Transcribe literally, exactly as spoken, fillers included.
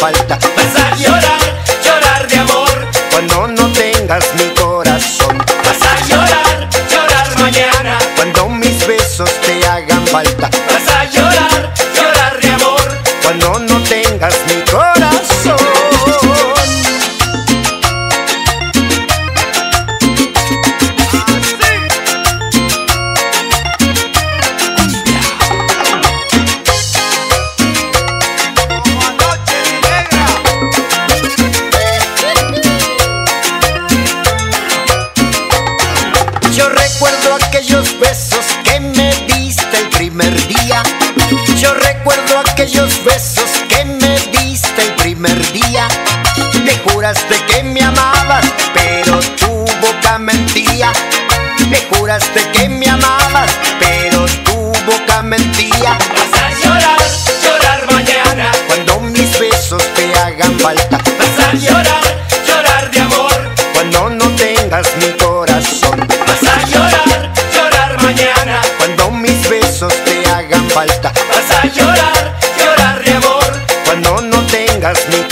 falta. Vas a llorar, llorar de amor, Cuando no tengas mi corazón. vas a llorar, llorar mañana, Cuando mis besos te hagan falta. vas a llorar, llorar de amor, Cuando no tengas mi corazón. Yo recuerdo aquellos besos que me diste el primer día. Yo recuerdo aquellos besos que me diste el primer día. Me juraste que me amabas, pero tu boca mentía. Me juraste que me amabas, pero tu boca mentía. vas a llorar, llorar mañana, Cuando mis besos te hagan falta. vas a llorar, llorar de amor, Cuando no tengas mi corazón. vas a llorar, llorar mañana, Cuando mis besos te hagan falta. vas a llorar, llorar de amor, Cuando no tengas mi